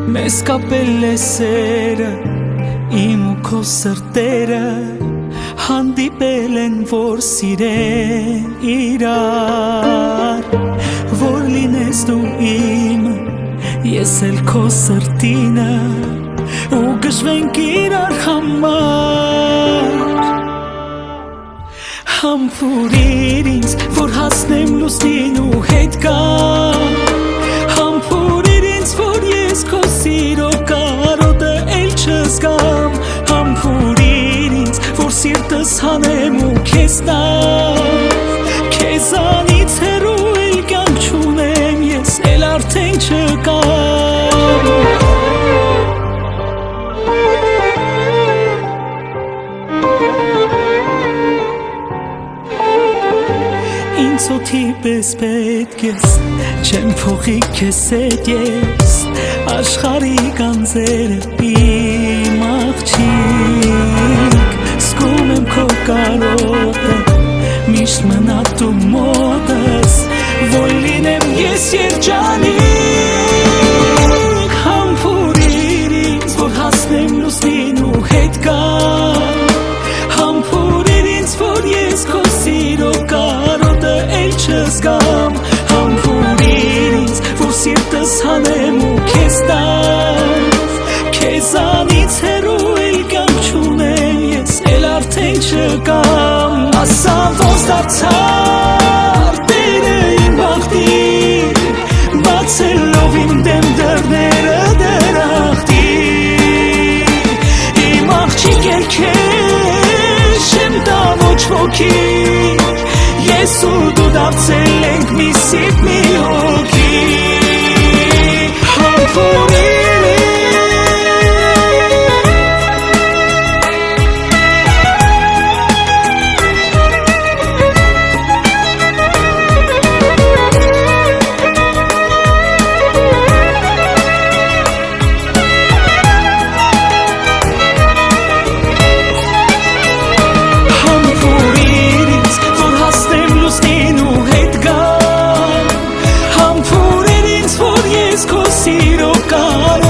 Մեզ կապել է սերը, իմ ու քո սրտերը հանդիպել են, որ սիրեն իրար, որ լինես դու իմը, ես էլ քո սրտինը, ու գժվենք իրար համար։ Համբուրիր ինձ, որ հասնեմ լուսնին ու հետ գամ, համբուրիր ինձ, որ ես քո սիրո կարոտը էլ չզգամ, համբուրիր ինձ, որ սիրտս հանեմ ու քեզ տամ, քեզանից հեռու էլ կյանք չունեմ, ես էլ արդեն չկամ։ Ինձ օդի պես պետք ես, չեմ փոխի քեզ հետ ես, աշխարհի գանձերը իմ աղջիկ, զգում եմ քո կարոտը, միշտ մնա դու մոտս, որ լինեմ ես երջանիկ, համբուրիր ինձ, որ հասնեմ լուսնին ու հետ գամ, համբուրիր ինձ, որ ես քո սիրո կարոտը էլ չզգամ, համբուրիր ինձ, որ սիրտս հանեմ ու քեզ տամ, քեզանից հեռու էլ կյանք չունեմ, ես էլ արդեն չկամ, ասա ոնց դարձար Տերը իմ բախտին, բացելով իմ դեմ դռները դրախտին, իմ աղջիկ էլ քեզ չեմ տա ոչ ոքի, ես ու դու դարձել ենք մի սիրտ մի հոգի, համբուրիր Սիրո կար